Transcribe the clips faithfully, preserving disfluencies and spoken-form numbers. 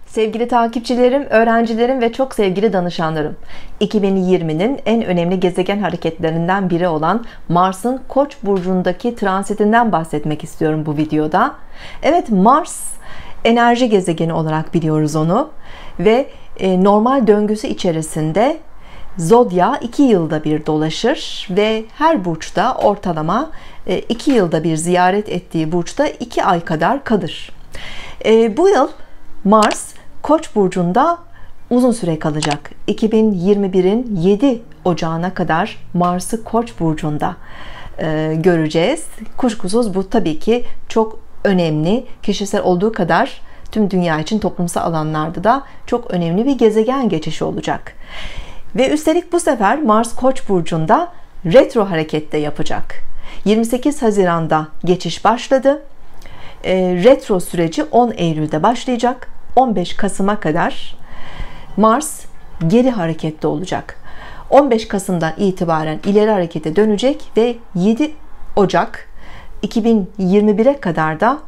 Sevgili takipçilerim, öğrencilerim ve çok sevgili danışanlarım, iki bin yirminin en önemli gezegen hareketlerinden biri olan Mars'ın Koç burcundaki transitinden bahsetmek istiyorum bu videoda. Evet, Mars enerji gezegeni olarak biliyoruz onu ve normal döngüsü içerisinde Zodya iki yılda bir dolaşır ve her burçta ortalama iki yılda bir ziyaret ettiği burçta iki ay kadar kalır. Bu yıl Mars Koç burcunda uzun süre kalacak. iki bin yirmi birin yedi Ocağı'na kadar Mars'ı Koç burcunda e, göreceğiz. Kuşkusuz bu tabii ki çok önemli, kişisel olduğu kadar tüm dünya için toplumsal alanlarda da çok önemli bir gezegen geçişi olacak. Ve üstelik bu sefer Mars Koç burcunda retro harekette yapacak. yirmi sekiz Haziran'da geçiş başladı. E, retro süreci on Eylül'de başlayacak. on beş Kasım'a kadar Mars geri harekette olacak. on beş Kasım'dan itibaren ileri harekete dönecek ve yedi Ocak iki bin yirmi bire kadar da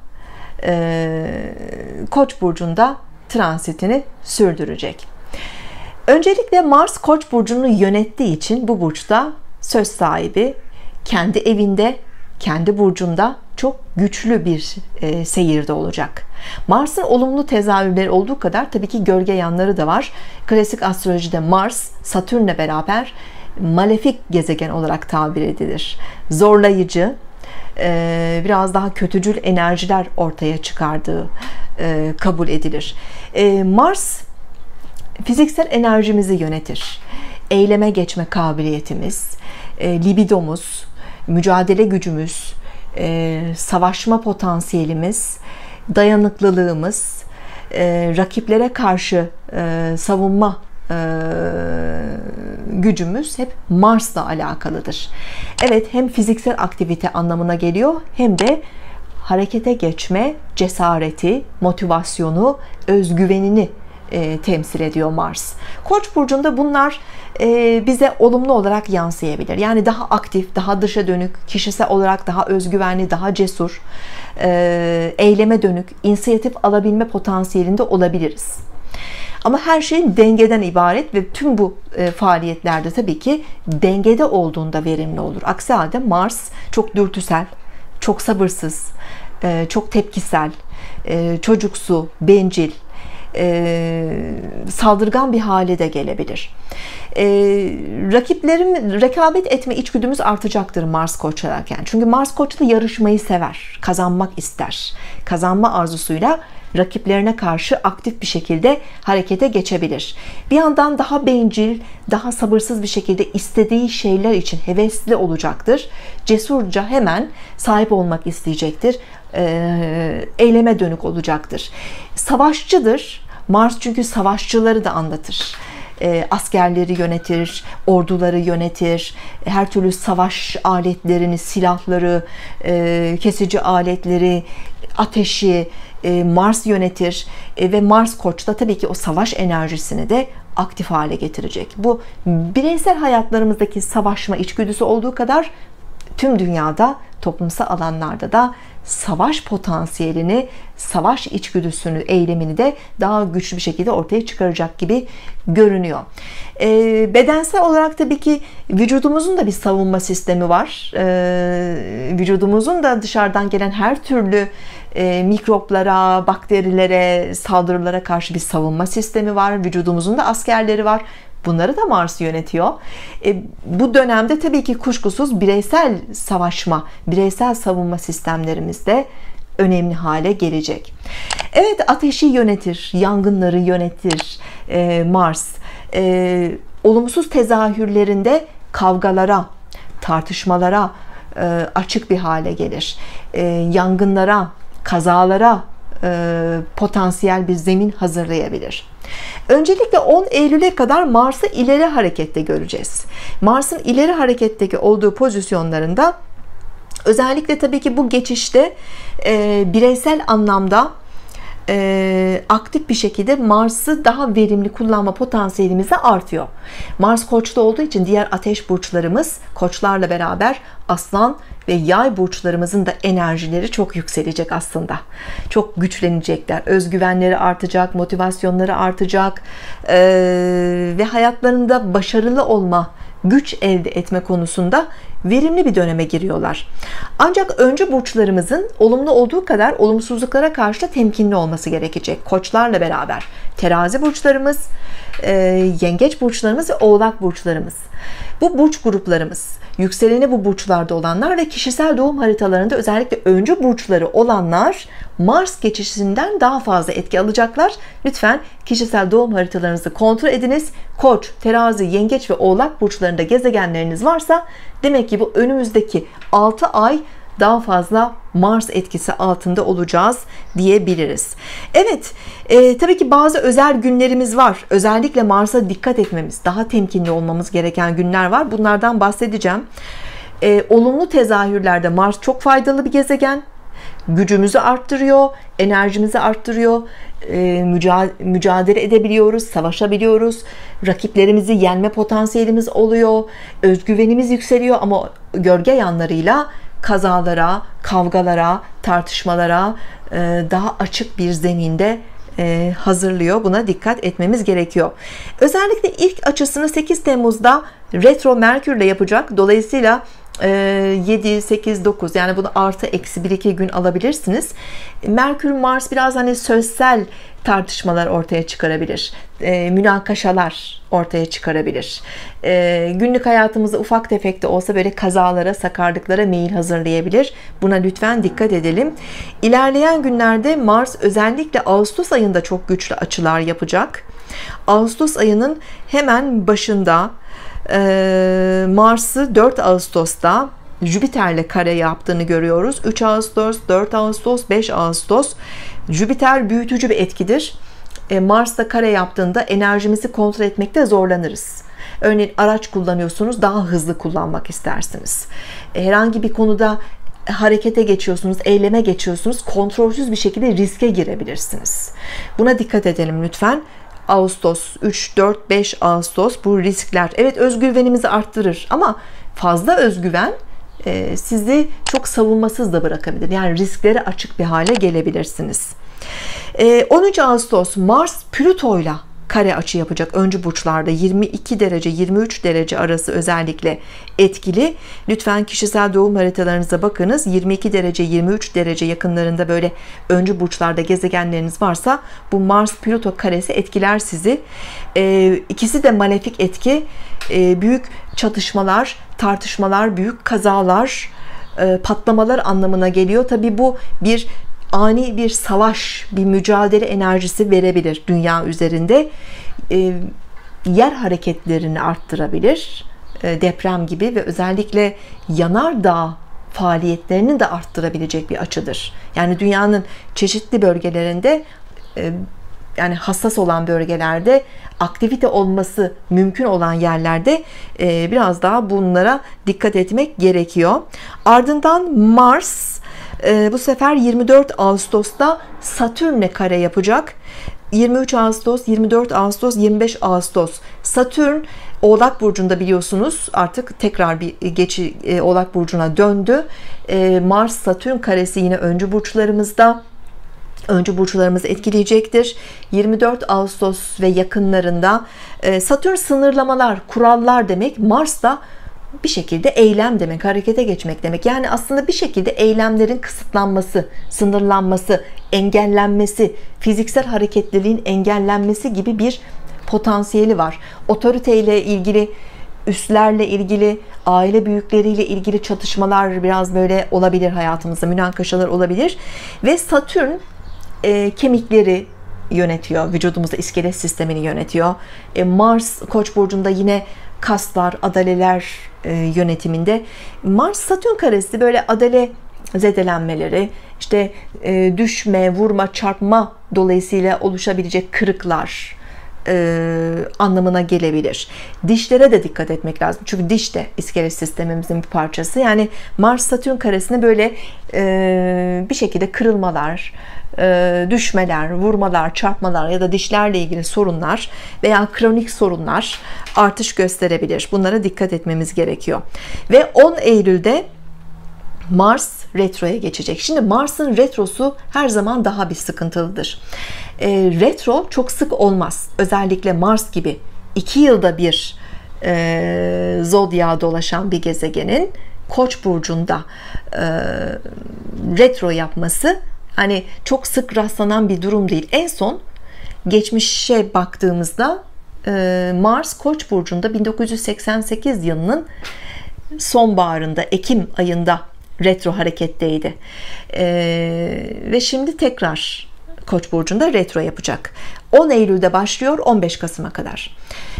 e, Koç burcunda transitini sürdürecek. Öncelikle Mars Koç burcunu yönettiği için bu burçta söz sahibi, kendi evinde, kendi burcunda çok güçlü bir e, seyirde olacak. Mars'ın olumlu tezahürleri olduğu kadar tabii ki gölge yanları da var. Klasik astrolojide Mars Satürn'le beraber malefik gezegen olarak tabir edilir. Zorlayıcı, e, biraz daha kötücül enerjiler ortaya çıkardığı e, kabul edilir. E, Mars fiziksel enerjimizi yönetir. Eyleme geçme kabiliyetimiz, e, libidomuz, mücadele gücümüz, e, savaşma potansiyelimiz, dayanıklılığımız, e, rakiplere karşı e, savunma e, gücümüz hep Mars'la alakalıdır. Evet, hem fiziksel aktivite anlamına geliyor hem de harekete geçme cesareti, motivasyonu, özgüvenini e, temsil ediyor Mars. Koç burcunda bunlar e, bize olumlu olarak yansıyabilir. Yani daha aktif, daha dışa dönük, kişisel olarak daha özgüvenli, daha cesur, e, eyleme dönük, inisiyatif alabilme potansiyelinde olabiliriz. Ama her şey dengeden ibaret ve tüm bu e, faaliyetlerde tabii ki dengede olduğunda verimli olur. Aksi halde Mars çok dürtüsel, çok sabırsız, e, çok tepkisel, e, çocuksu, bencil, E, saldırgan bir hale de gelebilir. E, rakiplerim rekabet etme içgüdümüz artacaktır Mars Koç'tayken. Çünkü Mars Koç'ta yarışmayı sever, kazanmak ister. Kazanma arzusuyla rakiplerine karşı aktif bir şekilde harekete geçebilir. Bir yandan daha bencil, daha sabırsız bir şekilde istediği şeyler için hevesli olacaktır. Cesurca hemen sahip olmak isteyecektir. E, eyleme dönük olacaktır. Savaşçıdır. Mars çünkü savaşçıları da anlatır. E, askerleri yönetir, orduları yönetir, her türlü savaş aletlerini, silahları, e, kesici aletleri, ateşi e, Mars yönetir e, ve Mars Koç'ta tabii ki o savaş enerjisini de aktif hale getirecek. Bu bireysel hayatlarımızdaki savaşma içgüdüsü olduğu kadar tüm dünyada, toplumsal alanlarda da savaş potansiyelini, savaş içgüdüsünü, eylemini de daha güçlü bir şekilde ortaya çıkaracak gibi görünüyor. E, bedensel olarak tabii ki vücudumuzun da bir savunma sistemi var. E, vücudumuzun da dışarıdan gelen her türlü e, mikroplara, bakterilere, saldırılara karşı bir savunma sistemi var. Vücudumuzun da askerleri var. Bunları da Mars yönetiyor. E, bu dönemde tabii ki kuşkusuz bireysel savaşma, bireysel savunma sistemlerimiz de önemli hale gelecek. Evet, ateşi yönetir, yangınları yönetir e, Mars. E, olumsuz tezahürlerinde kavgalara, tartışmalara e, açık bir hale gelir. E, yangınlara, kazalara e, potansiyel bir zemin hazırlayabilir. Öncelikle on Eylül'e kadar Mars'ı ileri harekette göreceğiz. Mars'ın ileri hareketteki olduğu pozisyonlarında özellikle tabii ki bu geçişte e, bireysel anlamda e, aktif bir şekilde Mars'ı daha verimli kullanma potansiyelimiz de artıyor. Mars Koç'ta olduğu için diğer ateş burçlarımız Koçlarla beraber Aslan ve yay burçlarımızın da enerjileri çok yükselecek aslında. Çok güçlenecekler. Özgüvenleri artacak, motivasyonları artacak ee, ve hayatlarında başarılı olma, güç elde etme konusunda verimli bir döneme giriyorlar. Ancak öncü burçlarımızın olumlu olduğu kadar olumsuzluklara karşı da temkinli olması gerekecek. Koçlarla beraber terazi burçlarımız, e, yengeç burçlarımız ve oğlak burçlarımız. Bu burç gruplarımız, yükseleni bu burçlarda olanlar ve kişisel doğum haritalarında özellikle öncü burçları olanlar Mars geçişinden daha fazla etki alacaklar. Lütfen kişisel doğum haritalarınızı kontrol ediniz. Koç, terazi, yengeç ve oğlak burçlarında gezegenleriniz varsa demek ki bu önümüzdeki altı ay daha fazla Mars etkisi altında olacağız diyebiliriz. Evet, e, tabii ki bazı özel günlerimiz var. Özellikle Mars'a dikkat etmemiz, daha temkinli olmamız gereken günler var. Bunlardan bahsedeceğim. E, olumlu tezahürlerde Mars çok faydalı bir gezegen. Gücümüzü arttırıyor, enerjimizi arttırıyor, e, mücadele edebiliyoruz, savaşabiliyoruz, rakiplerimizi yenme potansiyelimiz oluyor, özgüvenimiz yükseliyor ama gölge yanlarıyla kazalara, kavgalara, tartışmalara e, daha açık bir zeminde e, hazırlıyor. Buna dikkat etmemiz gerekiyor. Özellikle ilk açısını sekiz Temmuz'da retro Merkür ile yapacak. Dolayısıyla yedi, sekiz, dokuz yani bunu artı eksi bir iki gün alabilirsiniz. Merkür Mars biraz hani sözsel tartışmalar ortaya çıkarabilir. E, münakaşalar ortaya çıkarabilir. E, günlük hayatımızda ufak tefek de olsa böyle kazalara, sakarlıklara meyil hazırlayabilir. Buna lütfen dikkat edelim. İlerleyen günlerde Mars özellikle Ağustos ayında çok güçlü açılar yapacak. Ağustos ayının hemen başında Mars'ı dört Ağustos'ta Jüpiter'le kare yaptığını görüyoruz. üç Ağustos, dört Ağustos, beş Ağustos. Jüpiter büyütücü bir etkidir. Mars'ta kare yaptığında enerjimizi kontrol etmekte zorlanırız. Örneğin araç kullanıyorsunuz, daha hızlı kullanmak istersiniz. Herhangi bir konuda harekete geçiyorsunuz, eyleme geçiyorsunuz, kontrolsüz bir şekilde riske girebilirsiniz. Buna dikkat edelim lütfen. Ağustos, üç, dört, beş Ağustos bu riskler. Evet, özgüvenimizi arttırır ama fazla özgüven e, sizi çok savunmasız da bırakabilir. Yani risklere açık bir hale gelebilirsiniz. E, on üç Ağustos Mars Plüto'yla kare açı yapacak öncü burçlarda yirmi iki derece yirmi üç derece arası özellikle etkili. Lütfen kişisel doğum haritalarınıza bakınız. yirmi iki derece yirmi üç derece yakınlarında böyle öncü burçlarda gezegenleriniz varsa bu Mars Plüto karesi etkiler sizi. Ee, ikisi de malefik etki. Ee, büyük çatışmalar, tartışmalar, büyük kazalar, e, patlamalar anlamına geliyor. Tabii bu bir ani bir savaş, bir mücadele enerjisi verebilir dünya üzerinde. E, yer hareketlerini arttırabilir. E, deprem gibi ve özellikle yanardağ faaliyetlerini de arttırabilecek bir açıdır. Yani dünyanın çeşitli bölgelerinde e, yani hassas olan bölgelerde aktivite olması mümkün olan yerlerde e, biraz daha bunlara dikkat etmek gerekiyor. Ardından Mars bu sefer yirmi dört Ağustos'ta Satürn'le kare yapacak. yirmi üç Ağustos, yirmi dört Ağustos, yirmi beş Ağustos. Satürn Oğlak burcunda biliyorsunuz artık tekrar bir geçi Oğlak burcuna döndü. Mars Satürn karesi yine öncü burçlarımızda. Öncü burçlarımızı etkileyecektir. yirmi dört Ağustos ve yakınlarında Satürn sınırlamalar, kurallar demek. Mars da bir şekilde eylem demek, harekete geçmek demek. Yani aslında bir şekilde eylemlerin kısıtlanması, sınırlanması, engellenmesi, fiziksel hareketliliğin engellenmesi gibi bir potansiyeli var. Otoriteyle ilgili, üstlerle ilgili, aile büyükleriyle ilgili çatışmalar biraz böyle olabilir hayatımızda, münakaşalar olabilir. Ve Satürn e, kemikleri yönetiyor, vücudumuzda iskelet sistemini yönetiyor. E, Mars Koç burcunda yine kaslar, adaleler e, yönetiminde. Mars Satürn karesi böyle adale zedelenmeleri, işte e, düşme, vurma, çarpma dolayısıyla oluşabilecek kırıklar e, anlamına gelebilir. Dişlere de dikkat etmek lazım. Çünkü diş de iskelet sistemimizin bir parçası. Yani Mars Satürn karesine böyle e, bir şekilde kırılmalar, e, düşmeler, vurmalar, çarpmalar ya da dişlerle ilgili sorunlar veya kronik sorunlar artış gösterebilir. Bunlara dikkat etmemiz gerekiyor. Ve on Eylül'de Mars retroya geçecek. Şimdi Mars'ın retrosu her zaman daha bir sıkıntılıdır. E, retro çok sık olmaz. Özellikle Mars gibi iki yılda bir e, zodyağa dolaşan bir gezegenin Koç burcunda e, retro yapması hani çok sık rastlanan bir durum değil. En son geçmişe baktığımızda e, Mars Koç burcunda bin dokuz yüz seksen sekiz yılının sonbaharında, Ekim ayında retro hareketteydi. Ee, ve şimdi tekrar Koç burcunda retro yapacak. on Eylül'de başlıyor, on beş Kasım'a kadar.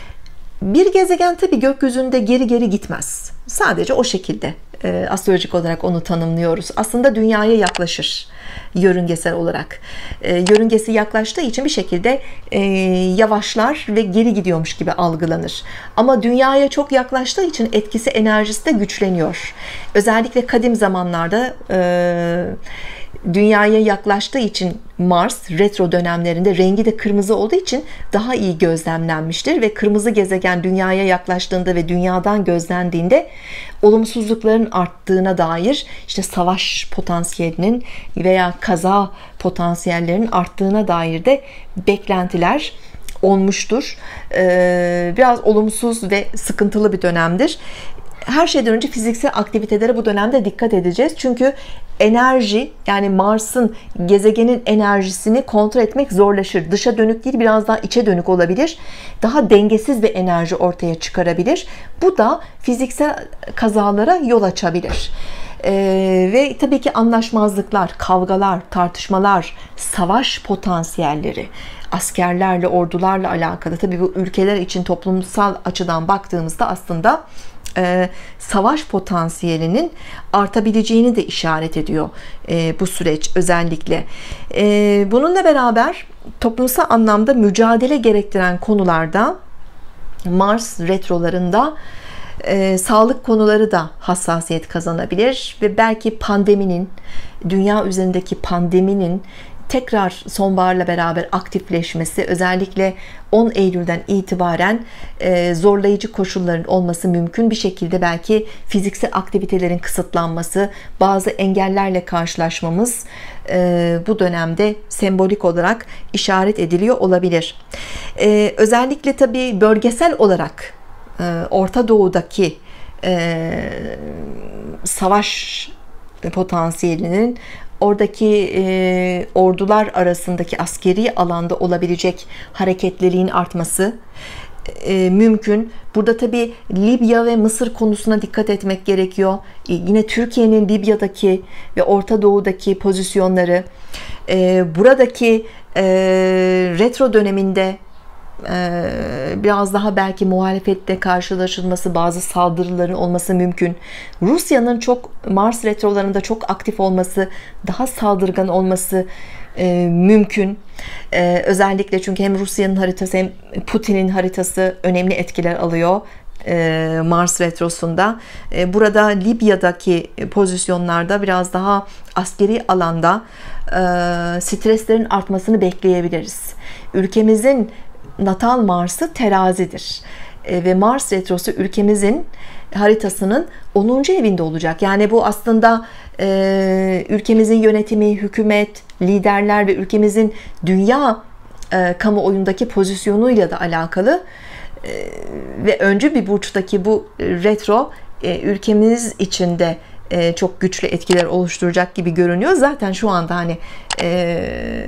Bir gezegen tabii gökyüzünde geri geri gitmez. Sadece o şekilde e, astrolojik olarak onu tanımlıyoruz. Aslında dünyaya yaklaşır yörüngesel olarak. E, yörüngesi yaklaştığı için bir şekilde e, yavaşlar ve geri gidiyormuş gibi algılanır. Ama dünyaya çok yaklaştığı için etkisi, enerjisi de güçleniyor. Özellikle kadim zamanlarda e, dünyaya yaklaştığı için Mars retro dönemlerinde rengi de kırmızı olduğu için daha iyi gözlemlenmiştir ve kırmızı gezegen dünyaya yaklaştığında ve dünyadan gözlendiğinde olumsuzlukların arttığına dair, işte savaş potansiyelinin veya kaza potansiyellerinin arttığına dair de beklentiler olmuştur. Biraz olumsuz ve sıkıntılı bir dönemdir. Her şeyden önce fiziksel aktivitelere bu dönemde dikkat edeceğiz. Çünkü enerji, yani Mars'ın, gezegenin enerjisini kontrol etmek zorlaşır. Dışa dönük değil, biraz daha içe dönük olabilir. Daha dengesiz bir enerji ortaya çıkarabilir. Bu da fiziksel kazalara yol açabilir. Ee, ve tabii ki anlaşmazlıklar, kavgalar, tartışmalar, savaş potansiyelleri, askerlerle, ordularla alakalı. Tabii bu ülkeler için toplumsal açıdan baktığımızda aslında e, savaş potansiyelinin artabileceğini de işaret ediyor e, bu süreç özellikle. E, bununla beraber toplumsal anlamda mücadele gerektiren konularda Mars retrolarında e, sağlık konuları da hassasiyet kazanabilir ve belki pandeminin, dünya üzerindeki pandeminin tekrar sonbaharla beraber aktifleşmesi, özellikle on Eylül'den itibaren zorlayıcı koşulların olması mümkün. Bir şekilde belki fiziksel aktivitelerin kısıtlanması, bazı engellerle karşılaşmamız bu dönemde sembolik olarak işaret ediliyor olabilir. Özellikle tabii bölgesel olarak Orta Doğu'daki savaş potansiyelinin, oradaki e, ordular arasındaki askeri alanda olabilecek hareketliliğin artması e, mümkün. Burada tabi Libya ve Mısır konusuna dikkat etmek gerekiyor. E, yine Türkiye'nin Libya'daki ve Orta Doğu'daki pozisyonları, e, buradaki e, retro döneminde biraz daha belki muhalefetle karşılaşılması, bazı saldırıların olması mümkün. Rusya'nın çok Mars retrolarında çok aktif olması, daha saldırgan olması e, mümkün. E, özellikle çünkü hem Rusya'nın haritası hem Putin'in haritası önemli etkiler alıyor e, Mars retrosunda. E, burada Libya'daki pozisyonlarda biraz daha askeri alanda e, streslerin artmasını bekleyebiliriz. Ülkemizin natal Mars'ı terazidir e, ve Mars retrosu ülkemizin haritasının onuncu evinde olacak. Yani bu aslında e, ülkemizin yönetimi, hükümet, liderler ve ülkemizin dünya e, kamuoyundaki pozisyonuyla da alakalı e, ve öncü bir burçtaki bu retro e, ülkemiz içinde e, çok güçlü etkiler oluşturacak gibi görünüyor. Zaten şu anda hani e,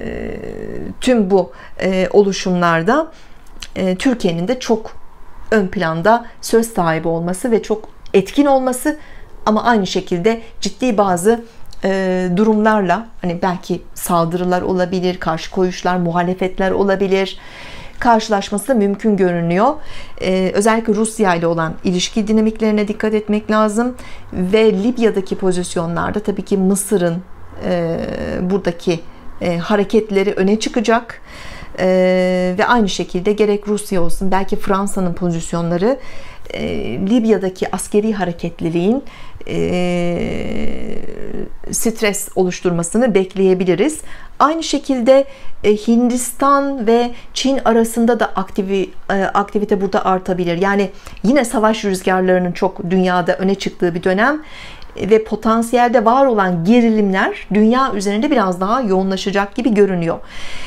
tüm bu e, oluşumlarda e, Türkiye'nin de çok ön planda söz sahibi olması ve çok etkin olması, ama aynı şekilde ciddi bazı e, durumlarla, hani belki saldırılar olabilir, karşı koyuşlar, muhalefetler olabilir, karşılaşması da mümkün görünüyor. Ee, özellikle Rusya ile olan ilişki dinamiklerine dikkat etmek lazım ve Libya'daki pozisyonlarda tabii ki Mısır'ın e, buradaki e, hareketleri öne çıkacak e, ve aynı şekilde gerek Rusya olsun, belki Fransa'nın pozisyonları e, Libya'daki askeri hareketliliğin e, stres oluşturmasını bekleyebiliriz. Aynı şekilde Hindistan ve Çin arasında da aktivi, aktivite burada artabilir. Yani yine savaş rüzgarlarının çok dünyada öne çıktığı bir dönem. ve potansiyelde var olan gerilimler dünya üzerinde biraz daha yoğunlaşacak gibi görünüyor.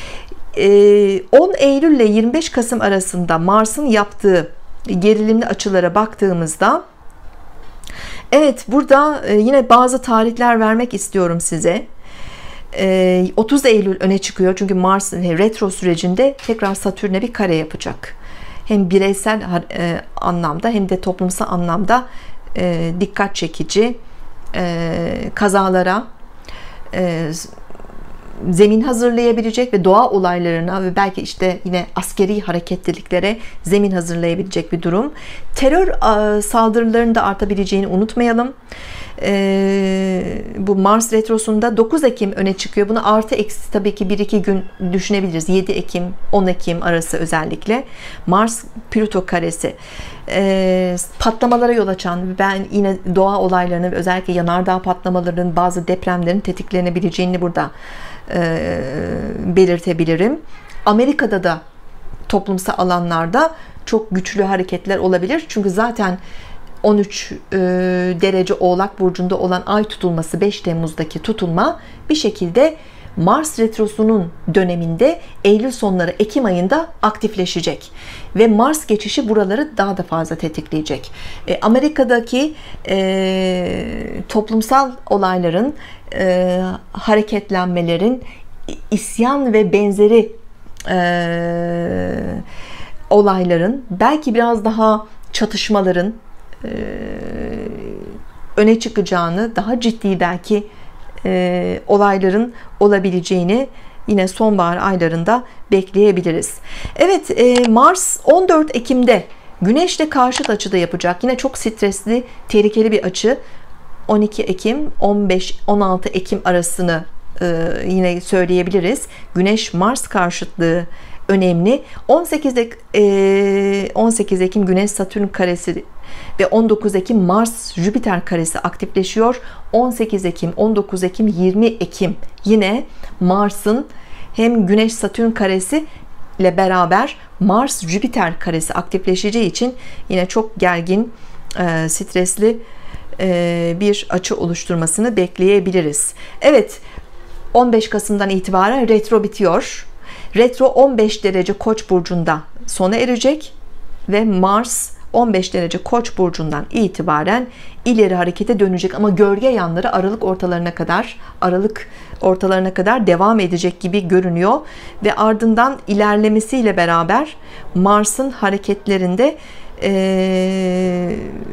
on Eylül ile yirmi beş Kasım arasında Mars'ın yaptığı gerilimli açılara baktığımızda, evet, burada yine bazı tarihler vermek istiyorum size. otuz Eylül öne çıkıyor çünkü Mars retro sürecinde tekrar Satürn'e bir kare yapacak. Hem bireysel anlamda hem de toplumsal anlamda dikkat çekici kazalara zemin hazırlayabilecek ve doğa olaylarına ve belki işte yine askeri hareketliliklere zemin hazırlayabilecek bir durum. Terör saldırılarının da artabileceğini unutmayalım. Ee, bu Mars retrosunda dokuz Ekim öne çıkıyor. Bunu artı eksi tabii ki bir iki gün düşünebiliriz. yedi Ekim on Ekim arası özellikle Mars Plüto karesi ee, patlamalara yol açan, ben yine doğa olaylarının, özellikle yanardağ patlamalarının, bazı depremlerin tetiklenebileceğini burada e, belirtebilirim. Amerika'da da toplumsal alanlarda çok güçlü hareketler olabilir. Çünkü zaten on üç e, derece Oğlak burcunda olan ay tutulması, beş Temmuz'daki tutulma bir şekilde Mars retrosunun döneminde Eylül sonları Ekim ayında aktifleşecek ve Mars geçişi buraları daha da fazla tetikleyecek. E, Amerika'daki e, toplumsal olayların, e, hareketlenmelerin, isyan ve benzeri e, olayların, belki biraz daha çatışmaların e, öne çıkacağını, daha ciddi belki e, olayların olabileceğini yine sonbahar aylarında bekleyebiliriz. Evet, e, Mars on dört Ekim'de Güneş'le karşıt açıda yapacak. Yine çok stresli, tehlikeli bir açı. on iki Ekim on beş on altı Ekim arasını e, yine söyleyebiliriz. Güneş Mars karşıtlığı önemli. on sekiz Ekim Güneş Satürn karesi ve on dokuz Ekim Mars Jüpiter karesi aktifleşiyor. on sekiz Ekim, on dokuz Ekim, yirmi Ekim yine Mars'ın hem Güneş Satürn karesi ile beraber Mars Jüpiter karesi aktifleşeceği için yine çok gergin, stresli bir açı oluşturmasını bekleyebiliriz. Evet, on beş Kasım'dan itibaren retro bitiyor. Retro on beş derece Koç burcunda sona erecek ve Mars on beş derece Koç burcundan itibaren ileri harekete dönecek, ama gölge yanları Aralık ortalarına kadar Aralık ortalarına kadar devam edecek gibi görünüyor ve ardından ilerlemesiyle beraber Mars'ın hareketlerinde ee,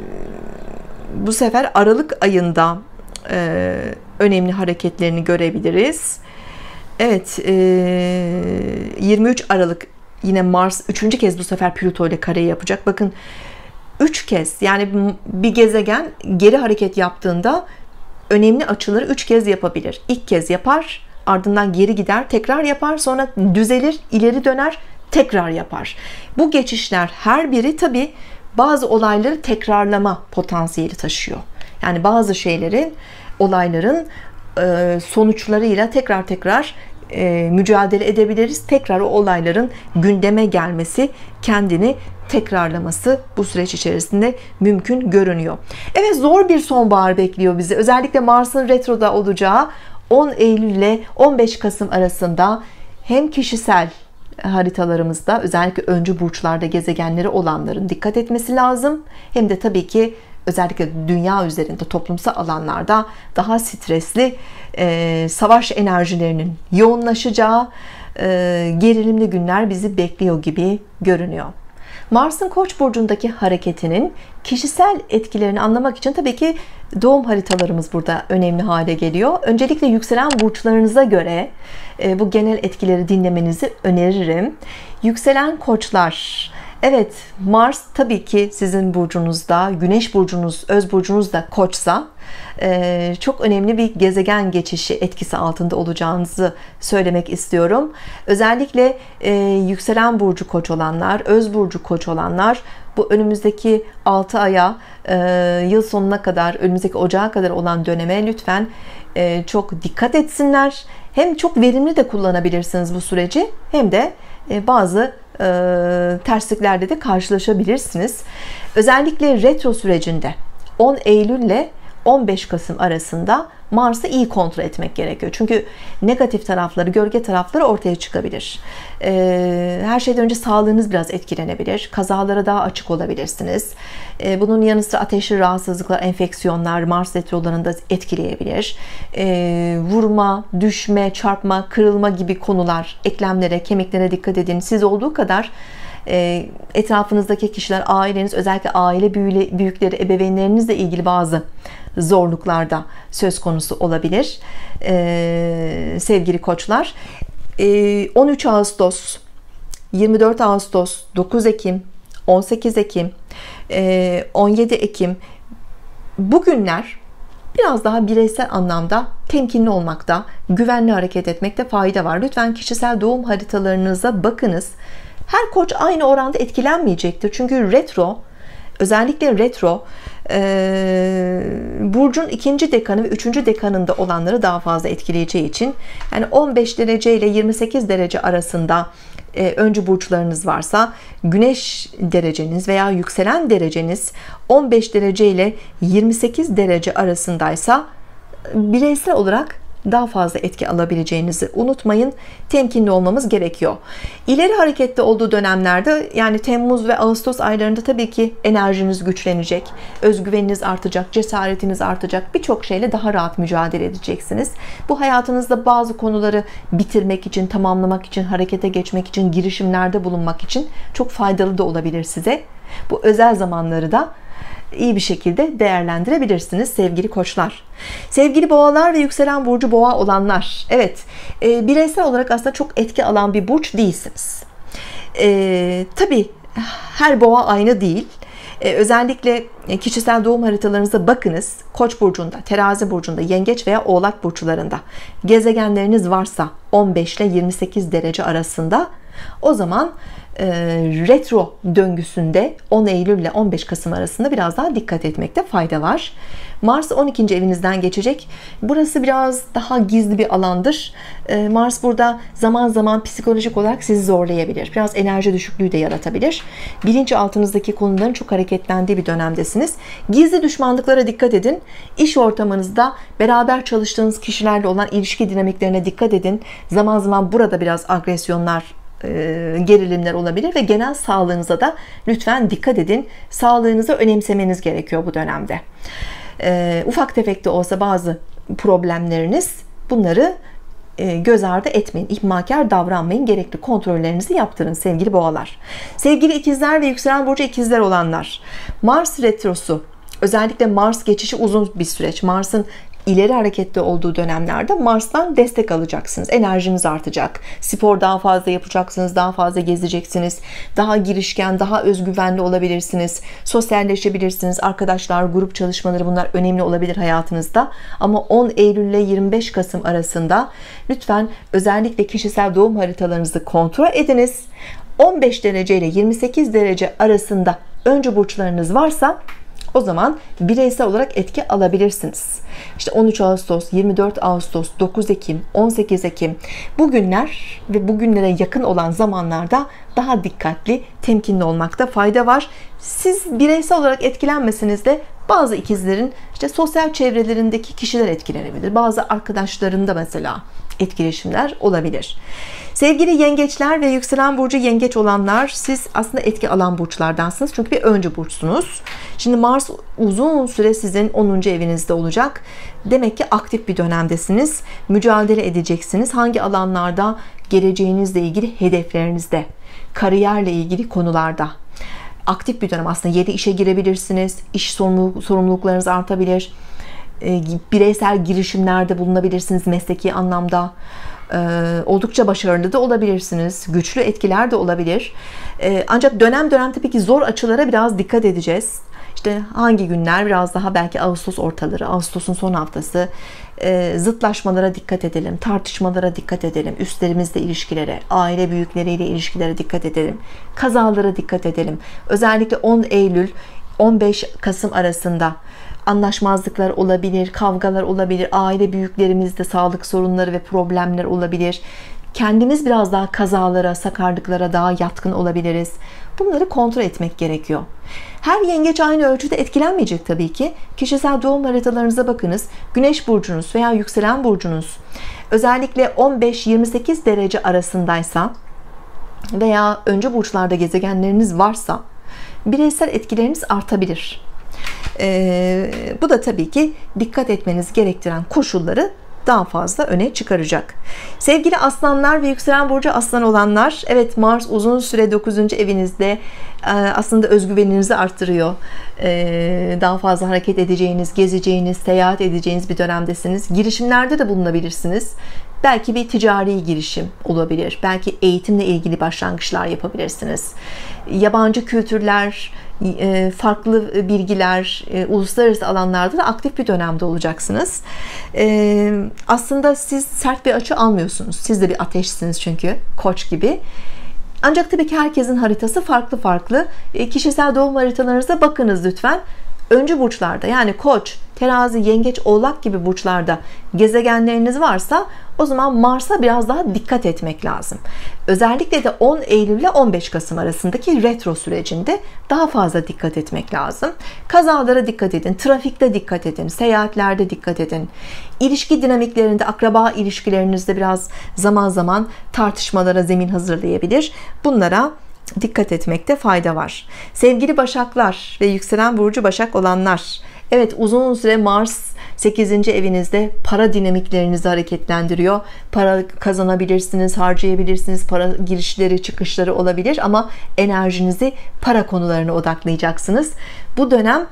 bu sefer Aralık ayında e, önemli hareketlerini görebiliriz. Evet, e, yirmi üç Aralık yine Mars üçüncü kez bu sefer Plüto ile kareyi yapacak. Bakın, üç kez, yani bir gezegen geri hareket yaptığında önemli açıları üç kez yapabilir. İlk kez yapar, ardından geri gider, tekrar yapar, sonra düzelir, ileri döner, tekrar yapar. Bu geçişler her biri tabi bazı olayları tekrarlama potansiyeli taşıyor. Yani bazı şeylerin, olayların sonuçlarıyla tekrar tekrar mücadele edebiliriz. Tekrar o olayların gündeme gelmesi, kendini tekrarlaması bu süreç içerisinde mümkün görünüyor. Evet, zor bir sonbahar bekliyor bizi. Özellikle Mars'ın retroda olacağı on Eylül ile on beş Kasım arasında hem kişisel haritalarımızda, özellikle öncü burçlarda gezegenleri olanların dikkat etmesi lazım, hem de tabii ki özellikle dünya üzerinde toplumsal alanlarda daha stresli, e, savaş enerjilerinin yoğunlaşacağı e, gerilimli günler bizi bekliyor gibi görünüyor. Mars'ın Koç burcundaki hareketinin kişisel etkilerini anlamak için tabii ki doğum haritalarımız burada önemli hale geliyor. Öncelikle yükselen burçlarınıza göre e, bu genel etkileri dinlemenizi öneririm. Yükselen Koçlar, evet, Mars tabii ki sizin burcunuzda, Güneş burcunuz, öz burcunuz da Koçsa e, çok önemli bir gezegen geçişi etkisi altında olacağınızı söylemek istiyorum. Özellikle e, yükselen burcu Koç olanlar, öz burcu Koç olanlar bu önümüzdeki altı aya, e, yıl sonuna kadar, önümüzdeki ocağa kadar olan döneme lütfen e, çok dikkat etsinler. Hem çok verimli de kullanabilirsiniz bu süreci, hem de e, bazı e, tersliklerle de karşılaşabilirsiniz. Özellikle retro sürecinde on Eylül ile on beş Kasım arasında Mars'ı iyi kontrol etmek gerekiyor. Çünkü negatif tarafları, gölge tarafları ortaya çıkabilir. Her şeyden önce sağlığınız biraz etkilenebilir. Kazalara daha açık olabilirsiniz. Bunun yanı sıra ateşli rahatsızlıklar, enfeksiyonlar Mars retrolarında etkileyebilir. Vurma, düşme, çarpma, kırılma gibi konular, eklemlere, kemiklere dikkat edin. Siz olduğu kadar etrafınızdaki kişiler, aileniz, özellikle aile büyükleri, ebeveynlerinizle ilgili bazı zorluklarda söz konusu olabilir. Ee, sevgili koçlar, ee, on üç Ağustos, yirmi dört Ağustos, dokuz Ekim, on sekiz Ekim, ee, on yedi Ekim, bu günler biraz daha bireysel anlamda temkinli olmakta, güvenli hareket etmekte fayda var. Lütfen kişisel doğum haritalarınıza bakınız. Her koç aynı oranda etkilenmeyecektir. Çünkü retro, özellikle retro e, burcun ikinci dekanı ve üçüncü dekanında olanları daha fazla etkileyeceği için, yani on beş derece ile yirmi sekiz derece arasında e, öncü burçlarınız varsa, güneş dereceniz veya yükselen dereceniz on beş derece ile yirmi sekiz derece arasındaysa bireysel olarak daha fazla etki alabileceğinizi unutmayın. Temkinli olmamız gerekiyor. İleri harekette olduğu dönemlerde, yani Temmuz ve Ağustos aylarında tabii ki enerjiniz güçlenecek, özgüveniniz artacak, cesaretiniz artacak, birçok şeyle daha rahat mücadele edeceksiniz. Bu hayatınızda bazı konuları bitirmek için, tamamlamak için, harekete geçmek için, girişimlerde bulunmak için çok faydalı da olabilir size. Bu özel zamanları da iyi bir şekilde değerlendirebilirsiniz sevgili koçlar. Sevgili boğalar ve yükselen burcu boğa olanlar, evet, e, bireysel olarak aslında çok etki alan bir burç değilsiniz. E, tabii her boğa aynı değil. E, özellikle kişisel doğum haritalarınıza bakınız. Koç burcunda, terazi burcunda, yengeç veya oğlak burçlarında gezegenleriniz varsa on beş ile yirmi sekiz derece arasında, o zaman e, retro döngüsünde on Eylül ile on beş Kasım arasında biraz daha dikkat etmekte fayda var. Mars on ikinci evinizden geçecek. Burası biraz daha gizli bir alandır. E, Mars burada zaman zaman psikolojik olarak sizi zorlayabilir. Biraz enerji düşüklüğü de yaratabilir. Bilinçaltınızdaki konuların çok hareketlendiği bir dönemdesiniz. Gizli düşmanlıklara dikkat edin. İş ortamınızda beraber çalıştığınız kişilerle olan ilişki dinamiklerine dikkat edin. Zaman zaman burada biraz agresyonlar, gerilimler olabilir ve genel sağlığınıza da lütfen dikkat edin. Sağlığınızı önemsemeniz gerekiyor bu dönemde. Ufak tefek de olsa bazı problemleriniz, bunları göz ardı etmeyin, ihmalkar davranmayın, gerekli kontrollerinizi yaptırın sevgili boğalar. Sevgili ikizler ve yükselen burcu ikizler olanlar, Mars retrosu, özellikle Mars geçişi uzun bir süreç. Mars'ın ileri harekette olduğu dönemlerde Mars'tan destek alacaksınız. Enerjiniz artacak. Spor daha fazla yapacaksınız. Daha fazla gezeceksiniz. Daha girişken, daha özgüvenli olabilirsiniz. Sosyalleşebilirsiniz. Arkadaşlar, grup çalışmaları, bunlar önemli olabilir hayatınızda. Ama on Eylül ile yirmi beş Kasım arasında lütfen özellikle kişisel doğum haritalarınızı kontrol ediniz. on beş derece ile yirmi sekiz derece arasında öncü burçlarınız varsa, o zaman bireysel olarak etki alabilirsiniz. İşte on üç Ağustos, yirmi dört Ağustos, dokuz Ekim, on sekiz Ekim, bu günler ve bugünlere yakın olan zamanlarda daha dikkatli, temkinli olmakta fayda var. Siz bireysel olarak etkilenmeseniz de bazı ikizlerin işte sosyal çevrelerindeki kişiler etkilenebilir. Bazı arkadaşlarında mesela etkileşimler olabilir. Sevgili yengeçler ve yükselen burcu yengeç olanlar, siz aslında etki alan burçlardansınız. Çünkü bir öncü burçsunuz. Şimdi Mars uzun süre sizin onuncu evinizde olacak. Demek ki aktif bir dönemdesiniz. Mücadele edeceksiniz. Hangi alanlarda? Geleceğinizle ilgili hedeflerinizde, kariyerle ilgili konularda. Aktif bir dönem aslında. Yeni işe girebilirsiniz. İş sorumluluklarınız artabilir. Bireysel girişimlerde bulunabilirsiniz mesleki anlamda. Oldukça başarılı da olabilirsiniz. Güçlü etkiler de olabilir. Ancak dönem dönem tabii ki zor açılara biraz dikkat edeceğiz. İşte hangi günler? Biraz daha belki Ağustos ortaları, Ağustos'un son haftası. Zıtlaşmalara dikkat edelim, tartışmalara dikkat edelim, üstlerimizle ilişkilere, aile büyükleriyle ilişkilere dikkat edelim, kazalara dikkat edelim. Özellikle on Eylül on beş Kasım arasında anlaşmazlıklar olabilir, kavgalar olabilir, aile büyüklerimizde sağlık sorunları ve problemler olabilir. kendimiz biraz daha kazalara, sakarlıklara daha yatkın olabiliriz. Bunları kontrol etmek gerekiyor. Her yengeç aynı ölçüde etkilenmeyecek tabii ki. Kişisel doğum haritalarınıza bakınız. Güneş burcunuz veya yükselen burcunuz özellikle on beş yirmi sekiz derece arasındaysa veya öncü burçlarda gezegenleriniz varsa bireysel etkileriniz artabilir. Ee, bu da tabii ki dikkat etmeniz gerektiren koşulları daha fazla öne çıkaracak. Sevgili aslanlar ve yükselen burcu aslan olanlar, evet, Mars uzun süre dokuzuncu evinizde aslında özgüveninizi arttırıyor. Daha fazla hareket edeceğiniz, gezeceğiniz, seyahat edeceğiniz bir dönemdesiniz. Girişimlerde de bulunabilirsiniz. Belki bir ticari girişim olabilir. Belki eğitimle ilgili başlangıçlar yapabilirsiniz. Yabancı kültürler, farklı bilgiler, uluslararası alanlarda da aktif bir dönemde olacaksınız. Aslında siz sert bir açı almıyorsunuz. Siz de bir ateşsiniz çünkü, Koç gibi. Ancak tabii ki herkesin haritası farklı farklı. Kişisel doğum haritalarınıza bakınız lütfen. Öncü burçlarda, yani Koç, Terazi, Yengeç, Oğlak gibi burçlarda gezegenleriniz varsa o zaman Mars'a biraz daha dikkat etmek lazım. Özellikle de on Eylül ile on beş Kasım arasındaki retro sürecinde daha fazla dikkat etmek lazım. Kazalara dikkat edin, trafikte dikkat edin, seyahatlerde dikkat edin. İlişki dinamiklerinde, akraba ilişkilerinizde biraz zaman zaman tartışmalara zemin hazırlayabilir. Bunlara dikkat etmekte fayda var. Sevgili Başaklar ve yükselen burcu Başak olanlar, evet, uzun süre Mars sekizinci evinizde para dinamiklerinizi hareketlendiriyor. Para kazanabilirsiniz, harcayabilirsiniz, para girişleri çıkışları olabilir ama enerjinizi para konularına odaklayacaksınız. Bu dönem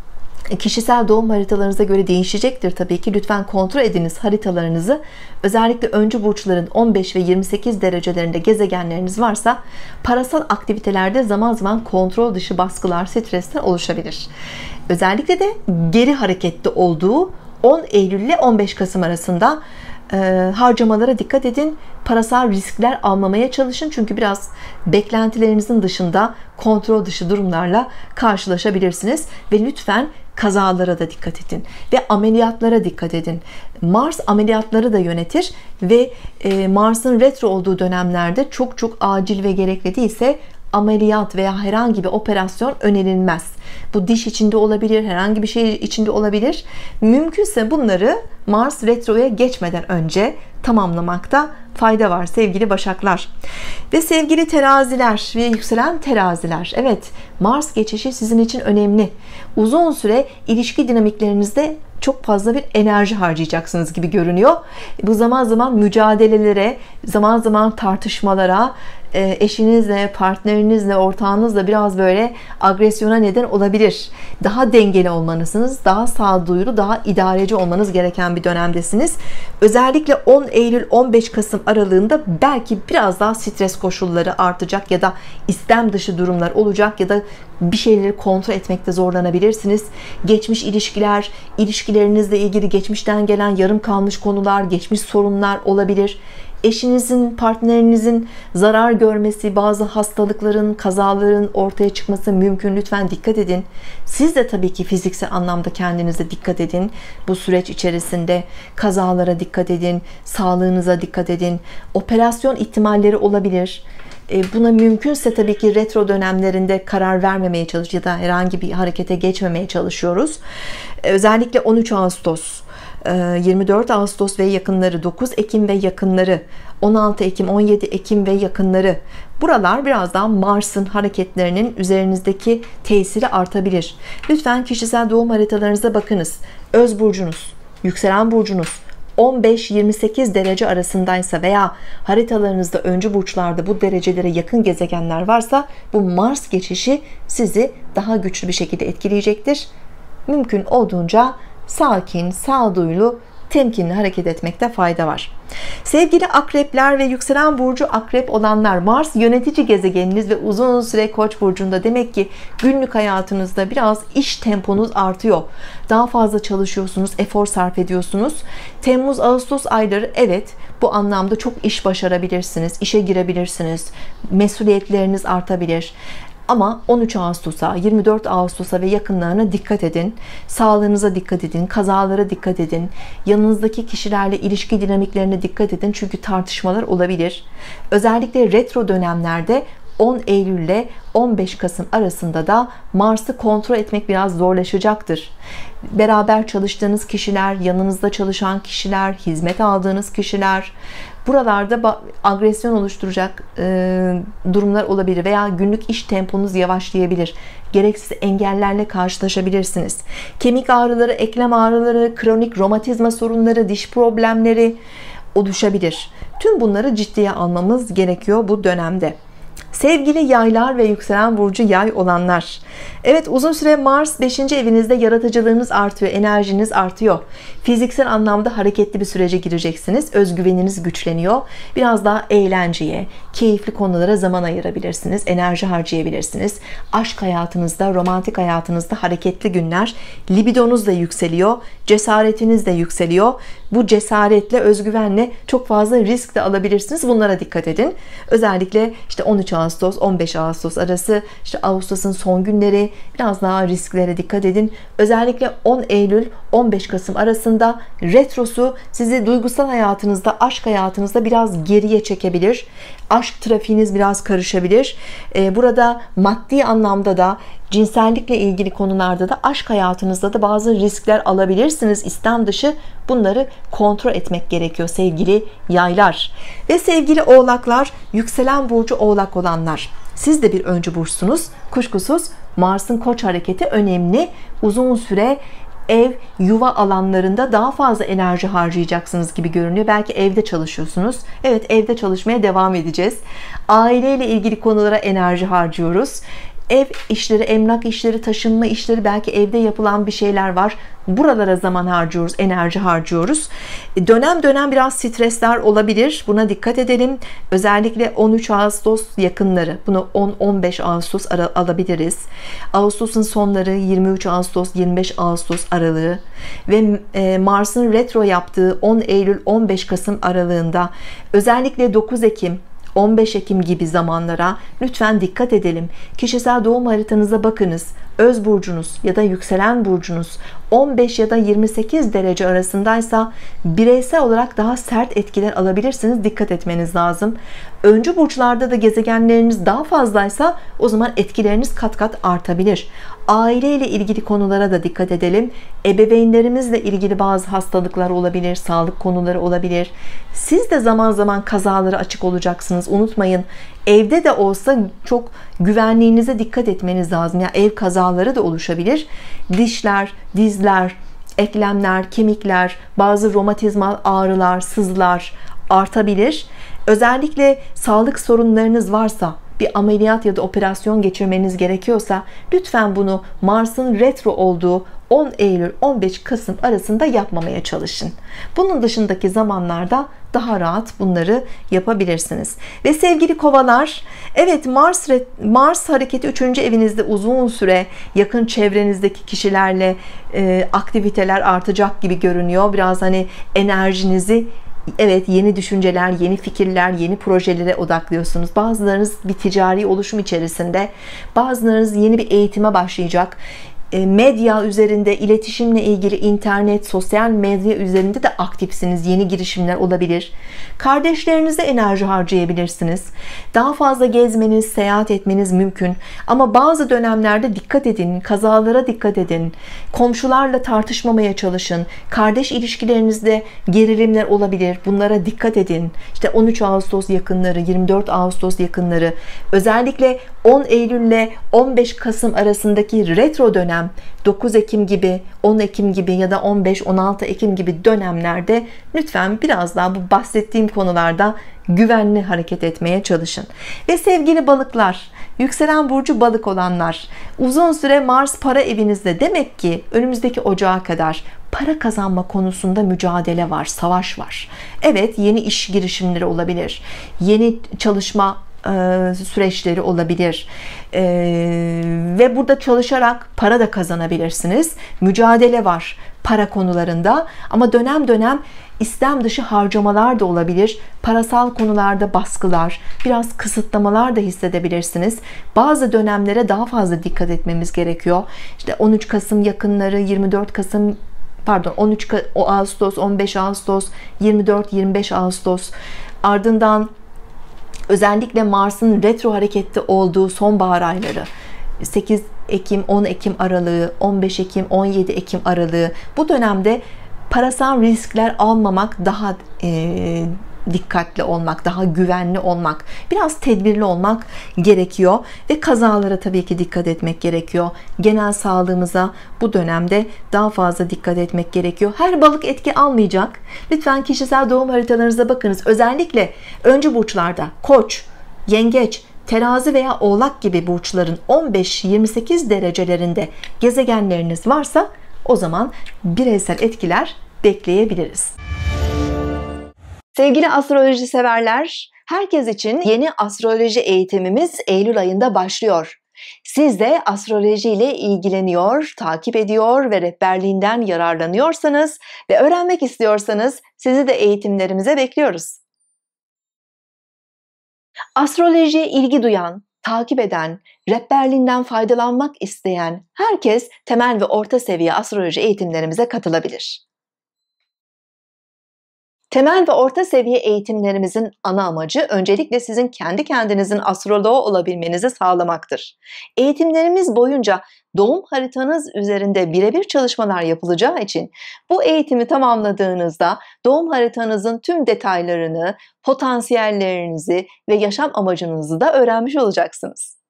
kişisel doğum haritalarınıza göre değişecektir tabii ki. Lütfen kontrol ediniz haritalarınızı. Özellikle öncü burçların on beş ve yirmi sekiz derecelerinde gezegenleriniz varsa parasal aktivitelerde zaman zaman kontrol dışı baskılar, stresler oluşabilir. Özellikle de geri hareketli olduğu on Eylül ile on beş Kasım arasında e, harcamalara dikkat edin. Parasal riskler almamaya çalışın. Çünkü biraz beklentilerinizin dışında, kontrol dışı durumlarla karşılaşabilirsiniz. Ve lütfen kazalara da dikkat edin ve ameliyatlara dikkat edin. Mars ameliyatları da yönetir ve Mars'ın retro olduğu dönemlerde çok çok acil ve gerekli değilse ameliyat veya herhangi bir operasyon önerilmez. Bu diş içinde olabilir, herhangi bir şey içinde olabilir. Mümkünse bunları Mars retroya geçmeden önce tamamlamakta fayda var sevgili Başaklar. Ve sevgili Teraziler ve yükselen Teraziler, evet, Mars geçişi sizin için önemli. Uzun süre ilişki dinamiklerinizde çok fazla bir enerji harcayacaksınız gibi görünüyor. Bu zaman zaman mücadelelere, zaman zaman tartışmalara, eşinizle, partnerinizle, ortağınızla biraz böyle agresyona neden olabilir. Daha dengeli olmalısınız, daha sağduyulu, daha idareci olmanız gereken bir dönemdesiniz. Özellikle on Eylül on beş Kasım aralığında belki biraz daha stres koşulları artacak ya da istem dışı durumlar olacak ya da bir şeyleri kontrol etmekte zorlanabilirsiniz. Geçmiş ilişkiler, ilişkilerinizle ilgili geçmişten gelen yarım kalmış konular, geçmiş sorunlar olabilir. Eşinizin, partnerinizin zarar görmesi, bazı hastalıkların, kazaların ortaya çıkması mümkün. Lütfen dikkat edin. Siz de tabii ki fiziksel anlamda kendinize dikkat edin. Bu süreç içerisinde kazalara dikkat edin, sağlığınıza dikkat edin. Operasyon ihtimalleri olabilir. Buna mümkünse tabii ki retro dönemlerinde karar vermemeye çalışıyoruz ya da herhangi bir harekete geçmemeye çalışıyoruz. Özellikle on üç Ağustos, yirmi dört Ağustos ve yakınları, dokuz Ekim ve yakınları, on altı Ekim, on yedi Ekim ve yakınları, buralar biraz daha Mars'ın hareketlerinin üzerinizdeki tesiri artabilir. Lütfen kişisel doğum haritalarınıza bakınız. Öz burcunuz, yükselen burcunuz on beş yirmi sekiz derece arasındaysa veya haritalarınızda öncü burçlarda bu derecelere yakın gezegenler varsa bu Mars geçişi sizi daha güçlü bir şekilde etkileyecektir. Mümkün olduğunca sakin, sağduyulu, temkinli hareket etmekte fayda var. Sevgili akrepler ve yükselen burcu akrep olanlar, Mars yönetici gezegeniniz ve uzun süre Koç burcunda. Demek ki günlük hayatınızda biraz iş temponuz artıyor. Daha fazla çalışıyorsunuz, efor sarf ediyorsunuz. Temmuz Ağustos ayları, evet, bu anlamda çok iş başarabilirsiniz, işe girebilirsiniz, mesuliyetleriniz artabilir. Ama on üç Ağustos'a, yirmi dört Ağustos'a ve yakınlarına dikkat edin. Sağlığınıza dikkat edin, kazalara dikkat edin. Yanınızdaki kişilerle ilişki dinamiklerine dikkat edin. Çünkü tartışmalar olabilir. Özellikle retro dönemlerde on Eylül ile on beş Kasım arasında da Mars'ı kontrol etmek biraz zorlaşacaktır. Beraber çalıştığınız kişiler, yanınızda çalışan kişiler, hizmet aldığınız kişiler, buralarda agresyon oluşturacak e, durumlar olabilir veya günlük iş temponuz yavaşlayabilir. Gereksiz engellerle karşılaşabilirsiniz. Kemik ağrıları, eklem ağrıları, kronik romatizma sorunları, diş problemleri oluşabilir. Tüm bunları ciddiye almamız gerekiyor bu dönemde. Sevgili yaylar ve yükselen burcu yay olanlar, evet, uzun süre Mars beşinci evinizde yaratıcılığınız artıyor, enerjiniz artıyor. Fiziksel anlamda hareketli bir sürece gireceksiniz. Özgüveniniz güçleniyor. Biraz daha eğlenceye, keyifli konulara zaman ayırabilirsiniz, enerji harcayabilirsiniz. Aşk hayatınızda, romantik hayatınızda hareketli günler. Libidonuz da yükseliyor, cesaretiniz de yükseliyor. Bu cesaretle, özgüvenle çok fazla risk de alabilirsiniz. Bunlara dikkat edin. Özellikle işte on üç Ağustos on beş Ağustos arası, işte Ağustos'un son günleri, biraz daha risklere dikkat edin. Özellikle on Eylül on beş Kasım arasında retrosu sizi duygusal hayatınızda, aşk hayatınızda biraz geriye çekebilir. Aşk trafiğiniz biraz karışabilir. Burada maddi anlamda da, cinsellikle ilgili konularda da, aşk hayatınızda da bazı riskler alabilirsiniz. İstem dışı, bunları kontrol etmek gerekiyor sevgili yaylar. Ve sevgili oğlaklar, yükselen burcu oğlak olanlar, siz de bir öncü burçsunuz. Kuşkusuz Mars'ın Koç hareketi önemli. Uzun süre ev, yuva alanlarında daha fazla enerji harcayacaksınız gibi görünüyor. Belki evde çalışıyorsunuz. Evet, evde çalışmaya devam edeceğiz. Aileyle ilgili konulara enerji harcıyoruz. Ev işleri, emlak işleri, taşınma işleri, belki evde yapılan bir şeyler var. Buralara zaman harcıyoruz, enerji harcıyoruz. Dönem dönem biraz stresler olabilir. Buna dikkat edelim. Özellikle on üç Ağustos yakınları. Bunu on on beş Ağustos alabiliriz. Ağustos'un sonları, yirmi üç Ağustos yirmi beş Ağustos aralığı ve Mars'ın retro yaptığı on Eylül on beş Kasım aralığında, özellikle dokuz Ekim on beş Ekim gibi zamanlara lütfen dikkat edelim. Kişisel doğum haritanıza bakınız. Öz burcunuz ya da yükselen burcunuz on beş ya da yirmi sekiz derece arasındaysa bireysel olarak daha sert etkiler alabilirsiniz. Dikkat etmeniz lazım. Öncü burçlarda da gezegenleriniz daha fazlaysa o zaman etkileriniz kat kat artabilir. Aileyle ilgili konulara da dikkat edelim. Ebeveynlerimizle ilgili bazı hastalıklar olabilir, sağlık konuları olabilir. Siz de zaman zaman kazalara açık olacaksınız. Unutmayın, evde de olsa çok güvenliğinize dikkat etmeniz lazım. Yani ev kazaları da oluşabilir. Dişler, dizler, eklemler, kemikler, bazı romatizmal ağrılar, sızılar artabilir. Özellikle sağlık sorunlarınız varsa, bir ameliyat ya da operasyon geçirmeniz gerekiyorsa lütfen bunu Mars'ın retro olduğu on Eylül on beş Kasım arasında yapmamaya çalışın. Bunun dışındaki zamanlarda daha rahat bunları yapabilirsiniz. Ve sevgili kovalar, evet, Mars Mars hareketi üçüncü evinizde uzun süre yakın çevrenizdeki kişilerle e, aktiviteler artacak gibi görünüyor. Biraz hani enerjinizi, evet, yeni düşünceler, yeni fikirler, yeni projelere odaklıyorsunuz. Bazılarınız bir ticari oluşum içerisinde, bazılarınız yeni bir eğitime başlayacak. Medya üzerinde, iletişimle ilgili, internet, sosyal medya üzerinde de aktifsiniz. Yeni girişimler olabilir. Kardeşlerinize enerji harcayabilirsiniz. Daha fazla gezmeniz, seyahat etmeniz mümkün. Ama bazı dönemlerde dikkat edin, kazalara dikkat edin. Komşularla tartışmamaya çalışın. Kardeş ilişkilerinizde gerilimler olabilir. Bunlara dikkat edin. İşte on üç Ağustos yakınları, yirmi dört Ağustos yakınları, özellikle on Eylül ile on beş Kasım arasındaki retro dönem, dokuz Ekim gibi, on Ekim gibi ya da on beş on altı Ekim gibi dönemlerde lütfen biraz daha bu bahsettiğim konularda güvenli hareket etmeye çalışın. Ve sevgili balıklar, yükselen burcu balık olanlar, uzun süre Mars para evinizde. Demek ki önümüzdeki ocağa kadar para kazanma konusunda mücadele var, savaş var. Evet, yeni iş girişimleri olabilir, yeni çalışma süreçleri olabilir. Ee, ve burada çalışarak para da kazanabilirsiniz. Mücadele var para konularında, ama dönem dönem istem dışı harcamalar da olabilir. Parasal konularda baskılar, biraz kısıtlamalar da hissedebilirsiniz. Bazı dönemlere daha fazla dikkat etmemiz gerekiyor. İşte on üç Kasım yakınları, yirmi dört Kasım pardon on üç Ağustos, on beş Ağustos, yirmi dört yirmi beş Ağustos, ardından özellikle Mars'ın retro hareketli olduğu sonbahar ayları, sekiz Ekim on Ekim aralığı, on beş Ekim on yedi Ekim aralığı, bu dönemde parasal riskler almamak, daha e, dikkatli olmak, daha güvenli olmak, biraz tedbirli olmak gerekiyor ve kazalara tabii ki dikkat etmek gerekiyor. Genel sağlığımıza bu dönemde daha fazla dikkat etmek gerekiyor. Her balık etki almayacak. Lütfen kişisel doğum haritalarınıza bakınız. Özellikle öncü burçlarda Koç, Yengeç, Terazi veya Oğlak gibi burçların on beş yirmi sekiz derecelerinde gezegenleriniz varsa o zaman bireysel etkiler bekleyebiliriz. Sevgili astroloji severler, herkes için yeni astroloji eğitimimiz Eylül ayında başlıyor. Siz de astroloji ile ilgileniyor, takip ediyor ve rehberliğinden yararlanıyorsanız ve öğrenmek istiyorsanız sizi de eğitimlerimize bekliyoruz. Astrolojiye ilgi duyan, takip eden, rehberliğinden faydalanmak isteyen herkes temel ve orta seviye astroloji eğitimlerimize katılabilir. Temel ve orta seviye eğitimlerimizin ana amacı öncelikle sizin kendi kendinizin astroloğu olabilmenizi sağlamaktır. Eğitimlerimiz boyunca doğum haritanız üzerinde birebir çalışmalar yapılacağı için bu eğitimi tamamladığınızda doğum haritanızın tüm detaylarını, potansiyellerinizi ve yaşam amacınızı da öğrenmiş olacaksınız.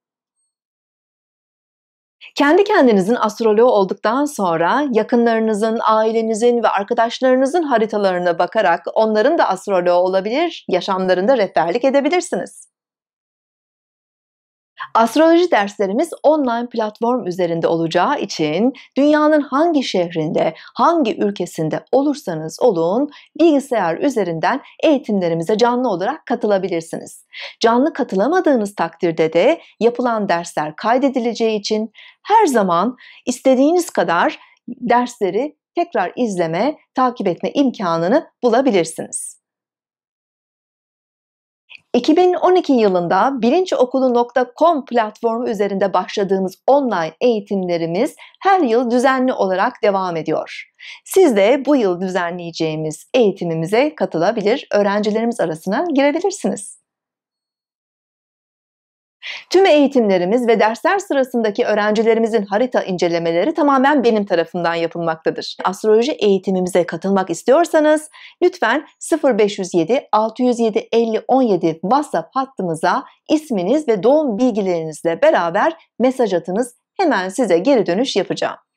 Kendi kendinizin astroloğu olduktan sonra yakınlarınızın, ailenizin ve arkadaşlarınızın haritalarına bakarak onların da astroloğu olabilir, yaşamlarında rehberlik edebilirsiniz. Astroloji derslerimiz online platform üzerinde olacağı için dünyanın hangi şehrinde, hangi ülkesinde olursanız olun bilgisayar üzerinden eğitimlerimize canlı olarak katılabilirsiniz. Canlı katılamadığınız takdirde de yapılan dersler kaydedileceği için her zaman istediğiniz kadar dersleri tekrar izleme, takip etme imkanını bulabilirsiniz. iki bin on iki yılında bilinçokulu nokta com platformu üzerinde başladığımız online eğitimlerimiz her yıl düzenli olarak devam ediyor. Siz de bu yıl düzenleyeceğimiz eğitimimize katılabilir, öğrencilerimiz arasına girebilirsiniz. Tüm eğitimlerimiz ve dersler sırasındaki öğrencilerimizin harita incelemeleri tamamen benim tarafımdan yapılmaktadır. Astroloji eğitimimize katılmak istiyorsanız lütfen sıfır beş yüz yedi altı yüz yedi elli on yedi WhatsApp hattımıza isminiz ve doğum bilgilerinizle beraber mesaj atınız. Hemen size geri dönüş yapacağım.